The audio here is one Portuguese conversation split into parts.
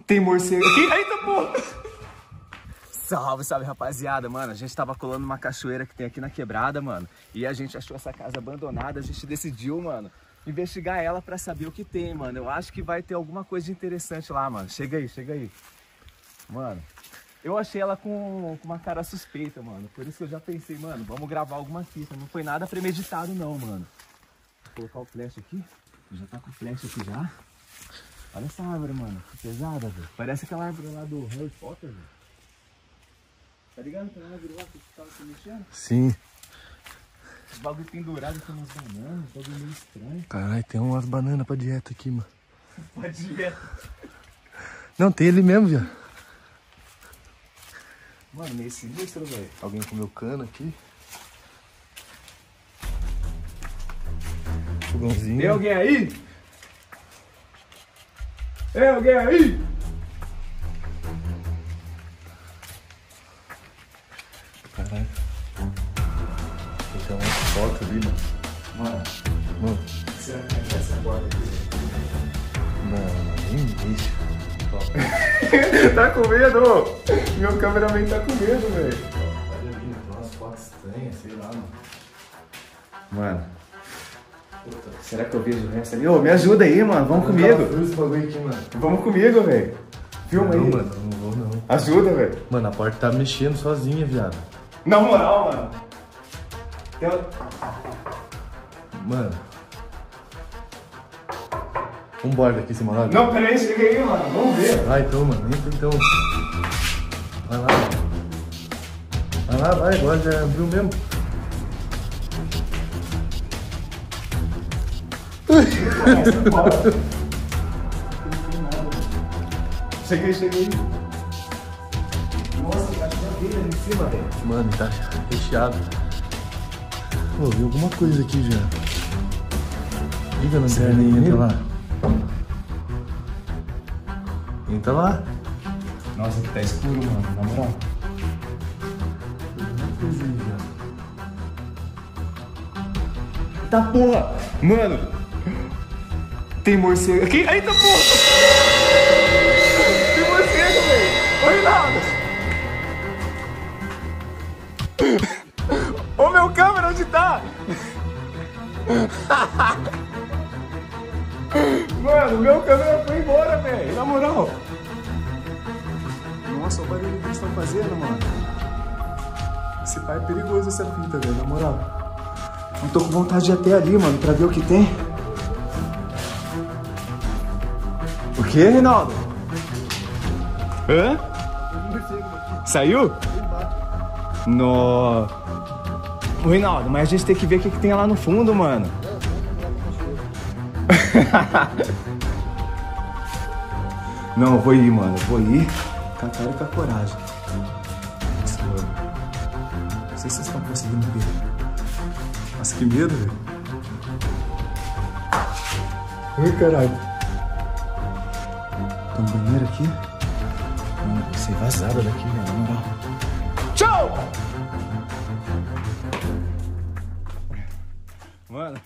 Tem morcego aqui. Eita, porra! Salve, salve, rapaziada, mano. A gente tava colando uma cachoeira que tem aqui na quebrada, mano. E a gente achou essa casa abandonada. A gente decidiu, mano, investigar ela pra saber o que tem, mano. Eu acho que vai ter alguma coisa de interessante lá, mano. Chega aí, chega aí. Mano, eu achei ela com uma cara suspeita, mano. Por isso que eu já pensei, mano, vamos gravar alguma fita. Não foi nada premeditado, não, mano. Vou colocar o flash aqui. Já tá com o flash aqui já. Olha essa árvore, mano. Que pesada, velho. Parece aquela árvore lá do Harry Potter, velho. Tá ligado? Aquela árvore lá que tava se mexendo? Sim. Os bagulho pendurado com umas bananas, os bagulho meio estranho. Caralho, tem umas bananas pra dieta aqui, mano. Pra dieta. Não, tem ele mesmo, viado. Mano, meio sinistro, velho. Alguém comeu cana aqui. Fogãozinho. Tem alguém aí? Tem alguém aí? Caralho. Tem umas fotos ali, mano. Mano, será que é essa porta aqui? Não, nem mexe. Tá com medo? Meu cameraman tá com medo, velho. Olha ali, tem umas fotos estranhas, sei lá, mano. Mano, puta, será que eu vejo o resto ali? Ô, me ajuda aí, mano. Vamos comigo. Esse bagulho aqui, mano. Vamos comigo, velho. Filma aí. Não, mano, não vou não. Ajuda, velho. Mano, a porta tá mexendo sozinha, viado. Na moral, mano. Mano. Vambora daqui, esse maluco. Não, peraí, chega aí, mano. Vamos ver. Vai então, mano. Entra então. Vai lá, mano. Vai lá, vai. Agora já abriu mesmo. Cheguei. Nossa, tá cheio ali em cima, velho. Mano, tá recheado. Pô, vi alguma coisa aqui já. Liga na lanterna e entra lá. Entra lá. Nossa, aqui tá escuro, mano. Na moral. Alguma coisa aí já. Tá porra! Mano! Tem morcego aqui. Eita porra! Tem morcego, velho! Oi, nada! Ô, meu câmera, onde tá? Mano, meu câmera foi embora, velho. Na moral. Nossa, o barulho que eles estão fazendo, mano. Esse pai é perigoso, essa fita, velho. Na moral. Eu tô com vontade de ir até ali, mano, pra ver o que tem. O que, Reinaldo? Hã? Saiu? No. Reinaldo, mas a gente tem que ver o que tem lá no fundo, mano. Não, eu vou ir, mano. Eu vou ir com a cara e com a coragem. Nossa, mano. Não sei se vocês estão conseguindo ver. Nossa, que medo, velho. Ai, caralho. Tem um banheiro aqui. Mano, vou ser vazada daqui, velho, na moral. Tchau! Mano.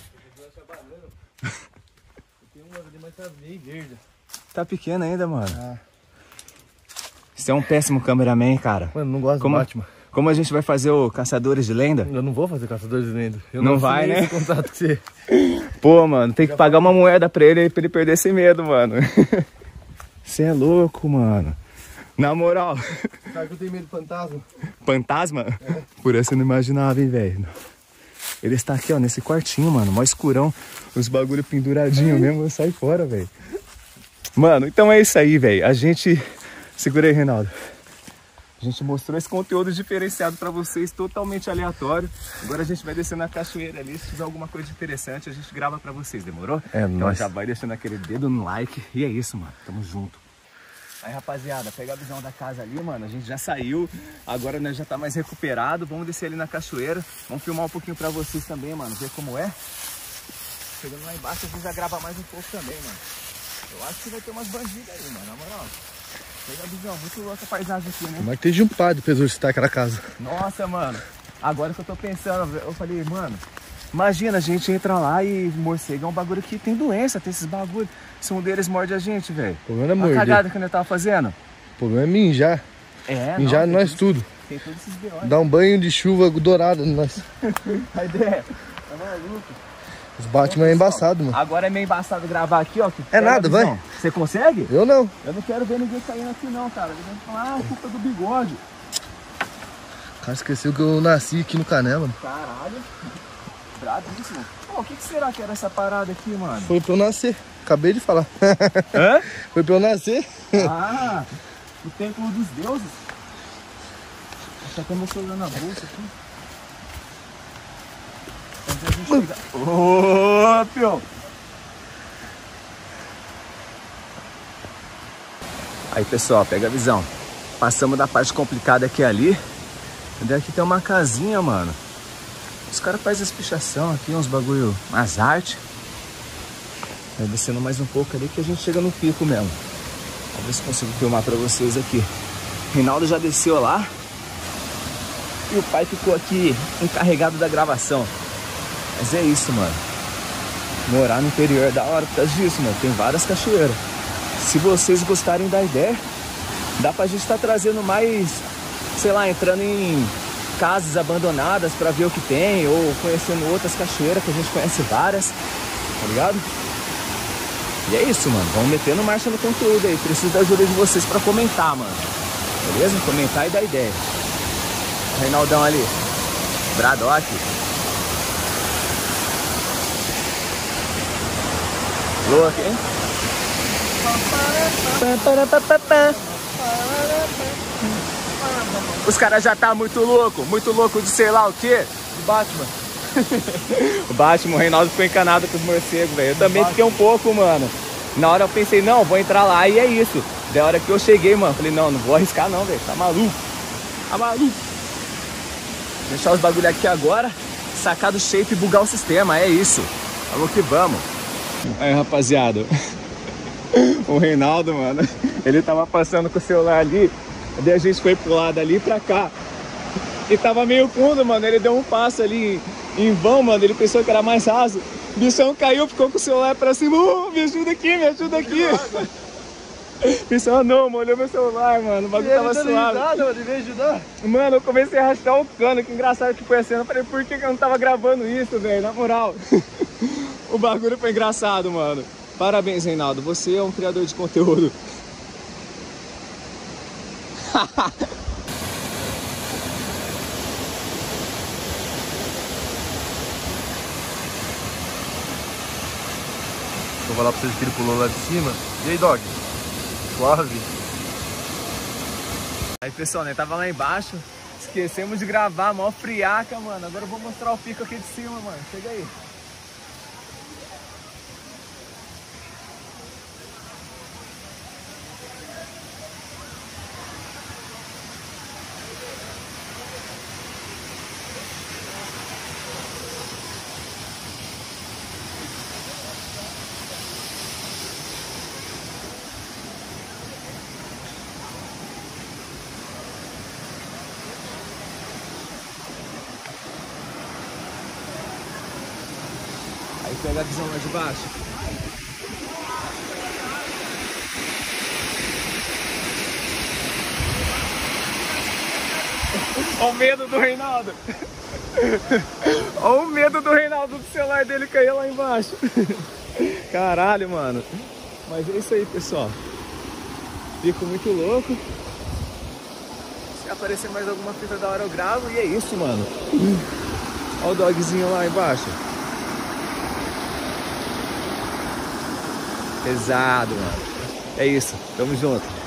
Tem uma ali, mas tá meio verde. Tá pequeno ainda, mano. Você é um péssimo cameraman, cara. Mano, não gosto do Batman. Como a gente vai fazer o Caçadores de Lenda? Eu não vou fazer Caçadores de Lenda. Eu não vai, né? Esse contato com você. Pô, mano, tem que pagar uma moeda pra ele perder esse medo, mano. Você é louco, mano. Na moral. Sabe que eu tenho medo de fantasma? Fantasma? É. Por essa eu não imaginava, hein, velho. Ele está aqui, ó, nesse quartinho, mano. Mó escurão. Os bagulho penduradinho mesmo. Eu saio fora, velho. Mano, então é isso aí, velho. A gente... Segura aí, Reinaldo. A gente mostrou esse conteúdo diferenciado pra vocês, totalmente aleatório. Agora a gente vai descer na cachoeira ali. Se tiver alguma coisa interessante, a gente grava pra vocês, demorou? É, então nóis. já vai deixando aquele dedo no like. E é isso, mano. Tamo junto. Aí, rapaziada, pega a visão da casa ali, mano. A gente já saiu. Agora nós já tá mais recuperado. Vamos descer ali na cachoeira. Vamos filmar um pouquinho pra vocês também, mano. Ver como é. Chegando lá embaixo, a gente já grava mais um pouco também, mano. Eu acho que vai ter umas bandidas aí, mano. Na moral. Pega a visão, muito louca a paisagem aqui, né? Mas tem jumpado pra exorcitar aquela casa. Nossa, mano. Agora que eu tô pensando, eu falei, mano, Imagina, a gente entra lá e morcego é um bagulho que tem doença, tem esses bagulhos. Se um deles morde a gente, velho. O problema é A morder. cagada que eu tava fazendo. O problema é mijar. Mijar nós tudo. Tem todos esses B.O. Dá um banho de chuva dourada em nós. A ideia. Tá maluco? Os Batman é embaçado, mano. Agora é meio embaçado gravar aqui, ó. É nada, vai. Você consegue? Eu não. Eu não quero ver ninguém caindo aqui não, cara. Eles vão falar, culpa do bigode. O cara esqueceu que eu nasci aqui no Cané, mano. Caralho. Brabíssimo. Pô, o que será que era essa parada aqui, mano? Foi pra eu nascer. Acabei de falar. Hã? Foi pra eu nascer. Ah, o templo dos deuses. Acho que meu celular na bolsa aqui. Antes a gente chegar. Ô, pior. Aí, pessoal, pega a visão. Passamos da parte complicada que é ali. E aqui tem uma casinha, mano. Os caras fazem as pichação aqui, uns bagulho, umas artes. Vai descendo mais um pouco ali que a gente chega no pico mesmo. Vamos ver se consigo filmar pra vocês aqui. Reinaldo já desceu lá. E o pai ficou aqui encarregado da gravação. Mas é isso, mano. Morar no interior é da hora por causa disso, mano. Tem várias cachoeiras. Se vocês gostarem da ideia, dá pra gente estar trazendo mais, sei lá, entrando em casas abandonadas pra ver o que tem, ou conhecendo outras cachoeiras, que a gente conhece várias, tá ligado? E é isso, mano. Vamos metendo marcha no conteúdo aí. Preciso da ajuda de vocês pra comentar, mano. Beleza? Comentar e dar ideia. Reinaldão ali. Bradock. Louco, hein? Os caras já tá muito louco de sei lá o que. O Batman. O Batman, o Reinaldo ficou encanado com os morcegos, velho. Eu também fiquei um pouco, mano. Na hora eu pensei, não, vou entrar lá e é isso. Da hora que eu cheguei, mano, falei, não vou arriscar não, velho. Tá maluco. Tá maluco. Deixar os bagulho aqui agora, sacar do shape e bugar o sistema, é isso. Vamos que vamos. Aí, rapaziada. O Reinaldo, mano, ele tava passando com o celular ali. Daí a gente foi pro lado ali e pra cá. E tava meio fundo, mano. Ele deu um passo ali em vão, mano. Ele pensou que era mais raso. O bichão caiu, ficou com o celular pra cima. Me ajuda aqui, me ajuda aqui. Bichão, não, molhou meu celular, mano. O bagulho tava suave. Mano, ele veio ajudar. Mano, eu comecei a rachar o cano. Que engraçado que foi a cena. Eu falei, por que eu não tava gravando isso, velho? Na moral. O bagulho foi engraçado, mano. Parabéns, Reinaldo. Você é um criador de conteúdo. Vou falar pra vocês que ele pulou lá de cima. E aí, dog? Suave? Aí, pessoal, né? Tava lá embaixo. Esquecemos de gravar, mó friaca, mano. Agora eu vou mostrar o pico aqui de cima, mano. Chega aí. Aí pega a visão lá de baixo. Olha o medo do Reinaldo. Olha o medo do Reinaldo do celular dele cair lá embaixo. Caralho, mano. Mas é isso aí, pessoal. Fico muito louco. Se aparecer mais alguma fita da hora eu gravo. E é isso, mano. Olha o dogzinho lá embaixo. Pesado, mano. É isso. Tamo junto.